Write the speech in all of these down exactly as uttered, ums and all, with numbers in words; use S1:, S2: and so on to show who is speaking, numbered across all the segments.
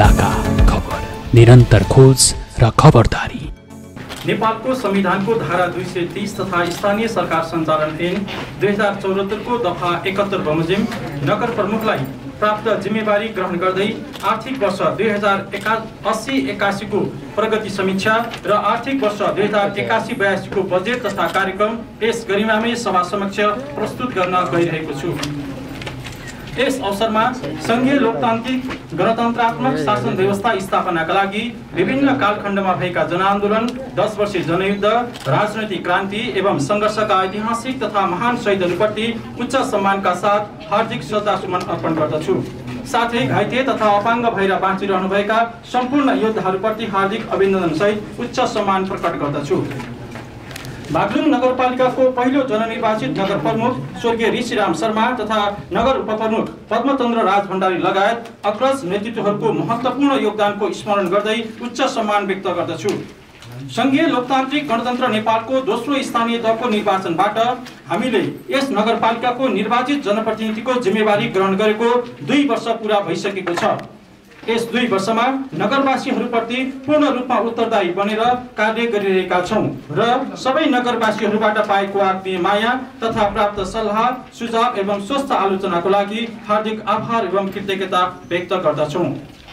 S1: जिल्लाका खबर, निरन्तर खोज र खबरदारी।
S2: नेपालको संविधानको धारा दुई सय तीस तथा स्थानीय सरकार सञ्चालन ऐन दुई हजार चौहत्तरको दफा एकहत्तर बमोजिम नगर प्रमुखलाई प्राप्त जिम्मेवारी ग्रहण गर्दै आर्थिक वर्ष दुई हजार एका अस्सी एकासीको प्रगति समीक्षा र आर्थिक वर्ष दुई हजार एकासी बयासीको बजेट तथा कार्यक्रम यस गरिमामय सभा समक्ष प्रस्तुत गर्न गइरहेको छु। यस अवसरमा संघीय लोकतान्त्रिक गणतन्त्रात्मक शासन व्यवस्था स्थापनाका लागि विभिन्न कालखण्डमा भएका जनआन्दोलन, दस वर्षीय जनयुद्ध, राजनैतिक क्रान्ति एवं सङ्घर्षका ऐतिहासिक तथा महान शहीदहरूप्रति उच्च सम्मानका साथ हार्दिक श्रद्धासुमन अर्पण गर्दछु। साथै घाइते तथा अपाङ्ग भएर बाँचिरहनुभएका सम्पूर्ण योद्धाहरूप्रति हार्दिक अभिनन्दन सहित उच्च सम्मान प्रकट गर्दछु। बागलुङ नगरपालिकाको पहिलो जननिर्वाचित नगर प्रमुख स्वर्गीय ऋषिराम शर्मा तथा नगर उपप्रमुख पद्मचन्द्र राज भण्डारी लगायत अग्रज नेतृत्वहरूको महत्त्वपूर्ण योगदानको स्मरण गर्दै उच्च सम्मान व्यक्त गर्दछु। संघीय लोकतान्त्रिक गणतन्त्र नेपालको दोस्रो स्थानीय तहको निर्वाचनबाट हामीले यस नगरपालिकाको निर्वाचित जनप्रतिनिधिको जिम्मेवारी ग्रहण गरेको दुई वर्ष पूरा भइसकेको छ। यस दुई वर्षमा नगरवासीहरूप्रति पूर्ण रूपमा उत्तरदायी बनेर कार्य गरिरहेका छौं र सबै नगरवासीहरूबाट पाएको आत्मीय माया तथा प्राप्त सल्लाह, सुझाव एवं स्वस्थ आलोचनाको लागि हार्दिक आभार एवं कृतज्ञता व्यक्त गर्दछौं।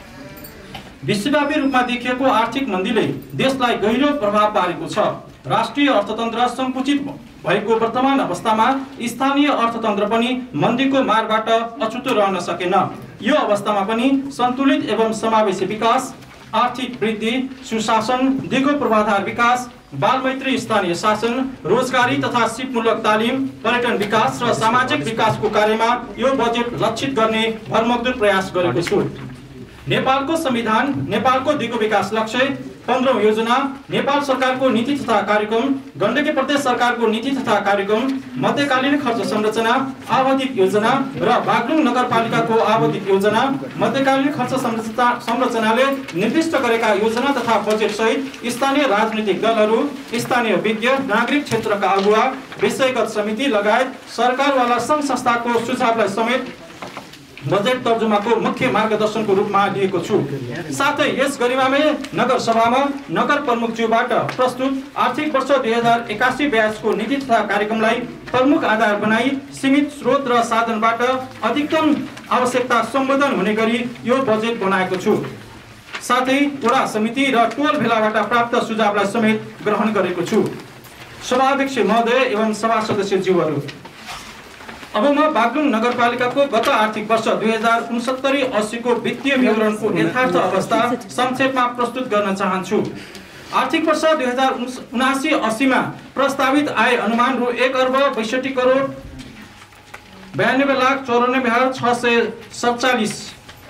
S2: विश्वव्यापी रूपमा देखिएको आर्थिक मन्दीले देशलाई गहिरो प्रभाव पारेको छ। राष्ट्रिय अर्थतन्त्र संकुचित भएको वर्तमान अवस्थामा स्थानीय अर्थतन्त्र पनि मन्दीको मारबाट अछुतो रहन सकेन। यो अवस्थामा पनि सन्तुलित एवं समावेशी विकास, आर्थिक वृद्धि, सुशासन, दिगो पूर्वाधार विकास, बालमैत्री स्थानीय शासन, रोजगारी तथा सिपमूलक तालिम, पर्यटन विकास र सामाजिक विकासको कार्यमा यो बजेट लक्षित गर्ने भरमग्दुर प्रयास गरेको छु। नेपालको संविधान, नेपालको दिगो विकास लक्ष्य, पन्ध्रौं योजना, नेपाल सरकारको नीति तथा कार्यक्रम, गण्डकी प्रदेश सरकारको नीति तथा कार्यक्रम, मध्यकालीन खर्च संरचना, आवधिक योजना र बागलुङ नगरपालिकाको आवधिक योजना, मध्यकालीन खर्च संरचनाले निर्दिष्ट गरेका योजना तथा बजेट सहित स्थानीय राजनीतिक दलहरू, स्थानीय विज्ञ, नागरिक क्षेत्रका अगुवा, विषयगत समिति लगायत सरकारवाला सङ्घ संस्थाको सुझावलाई समेत बजेट तर्जुमाको मुख्य मार्गदर्शनको रूपमा लिएको छु। साथै यस गरिमामय नगर सभामा नगर प्रमुखज्यूबाट प्रस्तुत आर्थिक वर्ष दुई हजार एकासी बयासीको नीति तथा कार्यक्रमलाई प्रमुख आधार बनाई सीमित स्रोत र साधनबाट अधिकतम आवश्यकता सम्बोधन हुने गरी यो बजेट बनाएको छु। साथै वडा समिति र टोल भेलाबाट प्राप्त सुझावलाई समेत ग्रहण गरेको छु। सभाध्यक्ष महोदय एवं सभा सदस्यज्यूहरू, अब म बागलुङ नगरपालिकाको गत आर्थिक वर्ष दुई हजार उनसत्तरी अस्सीको वित्तीय विवरणको यथार्थ अवस्था संक्षेपमा प्रस्तुत गर्न चाहन्छु। आर्थिक वर्ष दुई हजार उनासी अस्सीमा प्रस्तावित आय अनुमान रु एक अर्ब बैसठी करोड बयानब्बे लाख चौरानब्बे हजार छ सय सत्तालिस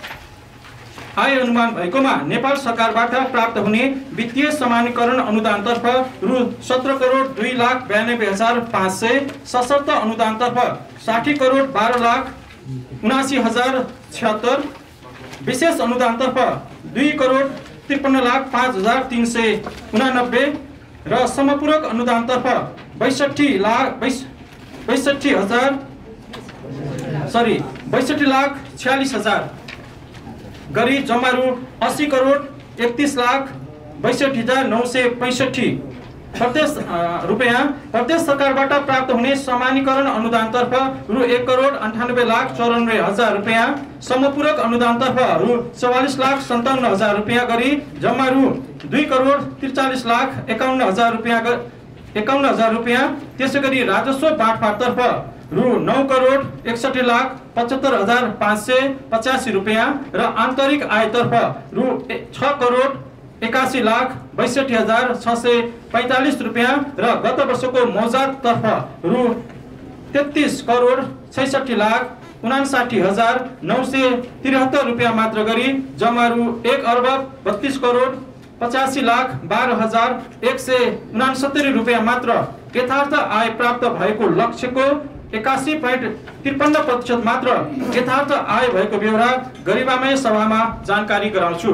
S2: आय अनुमान भएकोमा नेपाल सरकारबाट प्राप्त हुने वित्तीय समानीकरण अनुदानतर्फ रु सत्र करोड दुई लाख बयानब्बे हजार पाँच सय, सशर्त अनुदानतर्फ साठी करोड बाह्र लाख उनासी हजार छिहत्तर, विशेष अनुदानतर्फ दुई करोड त्रिपन्न लाख पाँच हजार तीन सय उनानब्बे र समपूरक अनुदानतर्फ बैसठी लाख बैसठी हजार सरी बैसठी लाख छ्यालिस हजार गरी जम्मा रु अस्सी करोड एकतीस लाख बैसठी हजार नौ सय पैंसठी प्रदेश रुपियाँ प्रदेश सरकारबाट प्राप्त हुने समानीकरण अनुदानतर्फ रु एक करोड अन्ठानब्बे लाख चौरानब्बे हजार रुपियाँ, समपूरक अनुदानतर्फ रु चौवालिस लाख सन्ताउन्न हजार रुपियाँ गरी जम्मा रु दुई करोड त्रिचालिस लाख एकाउन्न हजार रुपियाँ एकाउन्न हजार रुपियाँ। त्यसै गरी राजस्व बाँडफाँडतर्फ रु नौ करोड एकसठी लाख पचहत्तर हजार पाँच सय पचासी रुपियाँ र आन्तरिक आयतर्फ रु छ करोड एकासी लाख बैसठी हजार छ सय पैंतालिस रुपियाँ र गत वर्षको मौजातर्फ रु तेत्तीस करोड छैसठी लाख उनासाठी हजार नौ सय त्रिहत्तर रुपियाँ मात्र गरी जम्मा रु एक अर्ब बत्तीस करोड पचासी लाख बाह्र हजार एक सय उनासत्तरी रुपियाँ मात्र यथार्थ आय प्राप्त भएको लक्ष्यको एकासी पोइन्ट त्रिपन्न प्रतिशत मात्र यथार्थ आय भएको बेहोरा गरिमामय सभामा जानकारी गराउँछु।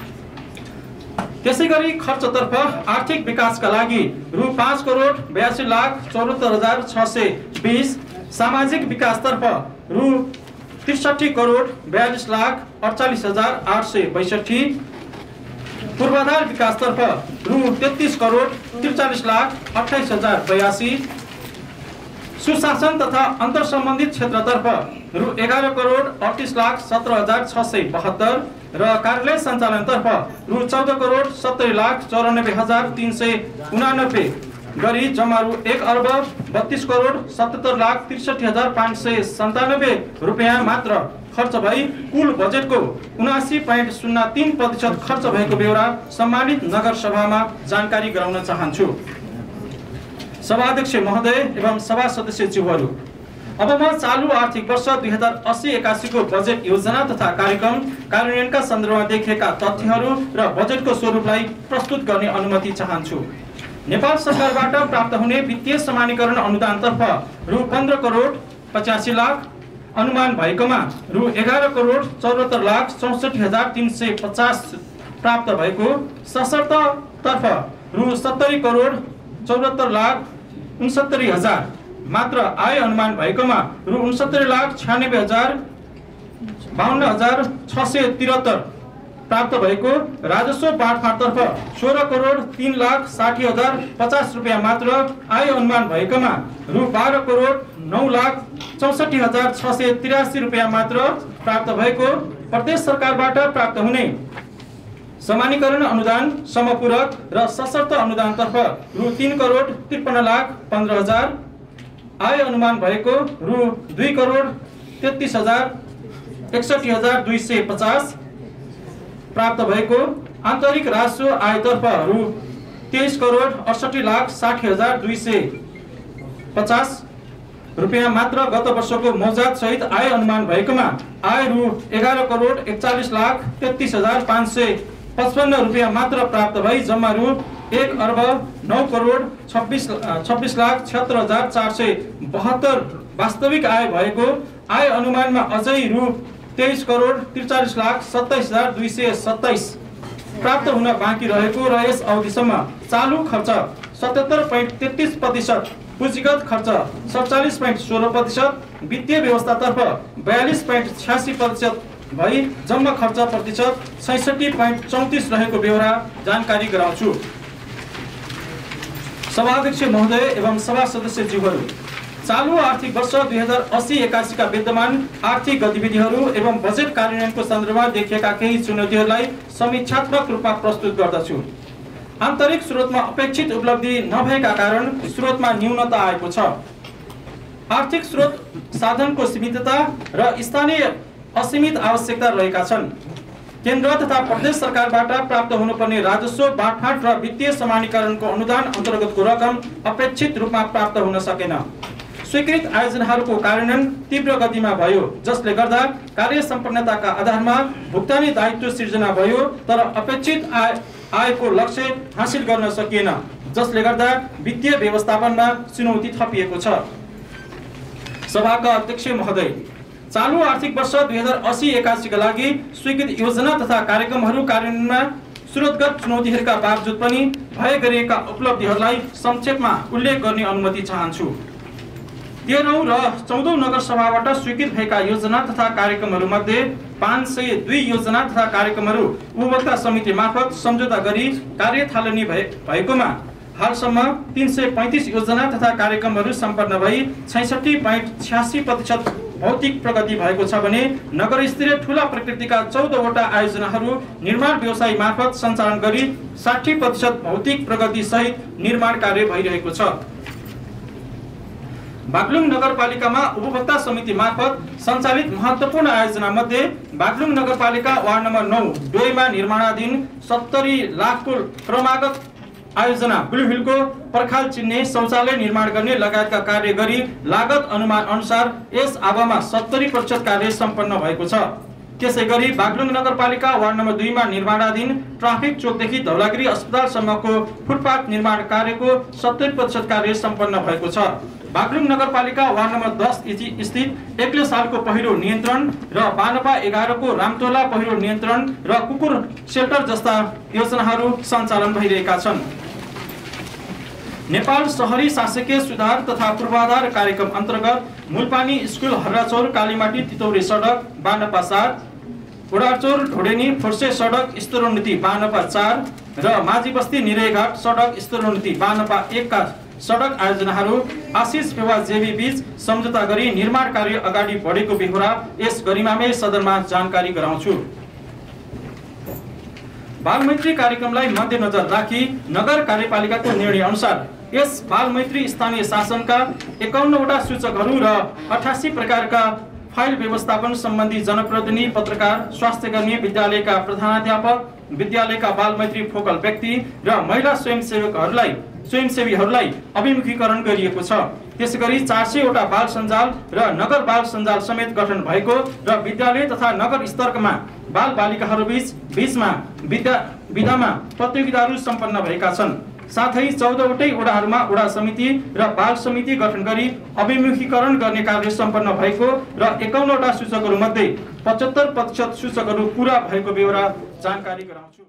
S2: त्यसै गरी खर्चतर्फ आर्थिक विकासका लागि रु पाँच करोड बयासी लाख चौहत्तर हजार छ सय बीस, सामाजिक विकासतर्फ रु त्रिसठी करोड बयालीस लाख अडचालिस हजार आठ सय बैसठी। पूर्वाधार विकासतर्फ रु तेत्तीस करोड त्रिचालिस लाख अठाइस हजार बयासी। सुशासन तथा अन्तर सम्बन्धित क्षेत्रतर्फ रु एघार करोड अडतिस लाख सत्र हजार छ सय बहत्तर र कार्यालय सञ्चालनतर्फ रु चौध करोड सत्तरी लाख चौरानब्बे हजार तीन सय उनानब्बे गरी जम्मा रु एक अर्ब बत्तीस करोड सतहत्तर लाख त्रिसठी हजार पाँच सय सन्तानब्बे रुपियाँ मात्र खर्च भई कुल बजेटको उनासी पोइन्ट शून्य तीन प्रतिशत खर्च भएको बेहोरा सम्मानित नगर सभामा जानकारी गराउन चाहन्छु। सभाध्यक्ष महोदय एवं सभा सदस्यज्यूहरू, अब म चालू आर्थिक वर्ष दुई हजार अस्सी एकासी को बजेट योजना तथा कार्यक्रम कार्यान्वयनका सन्दर्भमा देखिएका तथ्यहरू र बजेटको स्वरूपलाई प्रस्तुत गर्ने अनुमति चाहन्छु। नेपाल सरकारबाट प्राप्त हुने वित्तीय समानीकरण अनुदानतर्फ रु पन्ध्र करोड पचासी लाख अनुमान भएकोमा रु एघार करोड चौहत्तर लाख चौसठी हजार तीन सय पचास प्राप्त भएको, सशर्त तर्फ रु सत्तरी करोड चौहत्तर लाख उनसत्तरी हजार मात्र आय अनुमान भएकोमा रु उनसत्तरी लाख छ्यानब्बे हजार बाहन्न हजार छ सय त्रिहत्तर प्राप्त भएको, राजस्व बाँडफाँडतर्फ सोह्र करोड तीन लाख साठी हजार पचास रुपियाँ मात्र आय अनुमान भएकोमा रु बाह्र करोड नौ लाख चौसठी हजार छ सय त्रियासी रुपियाँ मात्र प्राप्त भएको, प्रदेश सरकारबाट प्राप्त हुने समानीकरण अनुदान समपूरक र सशर्त अनुदानतर्फ रु तीन करोड त्रिपन्न लाख पन्ध्र हजार आय अनुमान भएको, रु दुई करोड तेत्तीस हजार एकसठी हजार दुई सय पचास प्राप्त भएको, आन्तरिक राजस्व आयतर्फ रु तेइस करोड अडसठी लाख साठी हजार दुई सय पचास रुपियाँ मात्र गत वर्षको मौजात सहित आय अनुमान भएकोमा आय रु एघार करोड एकचालिस लाख तेत्तीस हजार पाँच सय पचपन्न रुपियाँ मात्र प्राप्त भई जम्मा रु एक अर्ब नौ करोड छब्बिस छब्बिस लाख छिहत्तर हजार चार सय बहत्तर वास्तविक आय भएको, आय अनुमानमा अझै रु तेइस करोड त्रिचालिस लाख सत्ताइस हजार दुई सय सत्ताइस प्राप्त हुन बाँकी रहेको र यस अवधिसम्म चालू खर्च सतहत्तर पोइन्ट तेत्तीस प्रतिशत, पुँजीगत खर्च सडचालिस पोइन्ट सोह्र प्रतिशत, वित्तीय व्यवस्थातर्फ बयालिस पोइन्ट छ्यासी प्रतिशत भई जम्मा खर्च प्रतिशत छैसठी पोइन्ट चौतिस रहेको बेहोरा जानकारी गराउँछु। सभाध्यक्ष महोदय एवं सभा सदस्यज्यूहरू, चालू आर्थिक वर्ष दुई हजार अस्सी एकासी का विद्यमान आर्थिक गतिविधिहरू एवं बजेट कार्यान्वयनको सन्दर्भमा देखिएका केही चुनौतीहरूलाई समीक्षात्मक रूपमा प्रस्तुत गर्दछु। आन्तरिक स्रोतमा अपेक्षित उपलब्धि नभएका कारण स्रोतमा न्यूनता आएको छ। आर्थिक स्रोत साधनको सीमितता र स्थानीय असीमित आवश्यकता रहेका छन्। केन्द्र तथा प्रदेश सरकारबाट प्राप्त हुनुपर्ने राजस्व बाँडफाँड र वित्तीय समानीकरणको अनुदान अन्तर्गतको रकम अपेक्षित रूपमा प्राप्त हुन सकेन। स्वीकृत आयोजनाहरूको कार्यान्वयन तीव्र गतिमा भयो, जसले गर्दा कार्य सम्पन्नताका आधारमा भुक्तानी दायित्व सिर्जना भयो तर अपेक्षित आय आयको लक्ष्य हासिल गर्न सकिएन, जसले गर्दा वित्तीय व्यवस्थापनमा चुनौती थपिएको छ। सभाका अध्यक्ष महोदय, चालू आर्थिक वर्ष दुई हजार अस्सी एकासी का लागि स्वीकृत योजना तथा कार्यक्रमहरू कार्यान्वयनमा स्रोतगत चुनौतीहरूका बावजुद पनि भए गरिएका उपलब्धिहरूलाई संक्षेपमा उल्लेख गर्ने अनुमति चाहन्छु। तेह्रौं र चौधौं नगर सभाबाट स्वीकृत भएका योजना तथा कार्यक्रमहरू मध्ये पाँच सय दुई योजना तथा कार्यक्रमहरू उपभोक्ता समिति मार्फत सम्झौता गरी कार्य थालनी भएकोमा हालसम्म तीन सय पैंतीस योजना तथा कार्यक्रमहरू सम्पन्न भई छैसठी पोइन्ट छ्यासी प्रतिशत भौतिक प्रगति भएको छ भने नगर स्तरीय ठूला प्रकृतिका चौधवटा आयोजनाहरू निर्माण व्यवसाय मार्फत सञ्चालन गरी साठी प्रतिशत भौतिक प्रगति सहित निर्माण कार्य भइरहेको छ। बागलुङ नगरपालिकामा उपभोक्ता समिति मार्फत सञ्चालित महत्त्वपूर्ण आयोजना मध्ये बागलुङ नगरपालिका वार्ड नम्बर नौ डोयमा निर्माणाधीन सत्तरी लाखको क्रमागत आयोजना ब्लू हिलको पर्खाल चिन्ने शौचालय निर्माण गर्ने लगायतका कार्य गरी लागत अनुमान अनुसार यस आवामा सत्तरी प्रतिशत कार्य सम्पन्न भएको छ। त्यसै गरी बागलुङ नगरपालिका वार्ड नम्बर दुई मा निर्माणाधीन ट्राफिक चोकदेखि धौलागिरी अस्पतालसम्मको फुटपाथ निर्माण कार्यको सत्तरी प्रतिशत कार्य सम्पन्न भएको छ। बागलुङ नगरपालिका वार्ड नम्बर दस स्थित एक्ले सालको पहिरो नियन्त्रण र बानपा एघार को रामतोला पहिरो नियन्त्रण र कुकुर सेल्टर जस्ता योजनाहरू सञ्चालन भइरहेका छन्। नेपाल शहरी शासकीय सुधार तथा पूर्वाधार कार्यक्रम अन्तर्गत मूलपानी स्कुल हर्राचौर कालीमाटी तितौरे सडक बानपा सात, ओडाचौर ढोडेनी फुर्से सडक स्तरोन्नति बानपा चार र माझी बस्ती निरेघाट सडक स्तरोन्नति बानपा एक का सडक आयोजनाहरू आशिष फेवा जेबी बीच सम्झौता गरी निर्माण कार्य अगाडि बढेको बेहोरा यस गरिमामय सदनमा जानकारी गराउँछु। बालमैत्री कार्यक्रमलाई मध्यनजर राखी नगर कार्यपालिकाको निर्णय अनुसार यस बालमैत्री स्थानीय शासनका एकाउन्नवटा सूचकहरू र अठासी प्रकारका फाइल व्यवस्थापन सम्बन्धी जनप्रतिनिधि, पत्रकार, स्वास्थ्यकर्मी, विद्यालयका प्रधानाध्यापक, विद्यालयका बालमैत्री फोकल व्यक्ति र महिला स्वयंसेवकहरूलाई स्वयंसेवीहरूलाई अभिमुखीकरण गरिएको छ। त्यसैगरी चार सयवटा बाल सञ्जाल र नगर बाल सञ्जाल समेत गठन भएको र विद्यालय तथा नगर स्तरमा बाल बालिकाहरू बीच बीचमा विद्या विधामा प्रतियोगिताहरू सम्पन्न भएका छन्। साथै चौधवटै वडाहरूमा वडा समिति र बाल समिति गठन गरी अभिमुखीकरण गर्ने कार्य सम्पन्न भएको र एकाउन्नवटा सूचकहरू मध्ये पचहत्तर प्रतिशत सूचकहरू पूरा भएको बेहोरा जानकारी गराउँछु।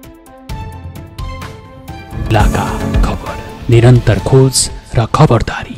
S1: इलाका खबर, निरन्तर खोज र खबरदारी।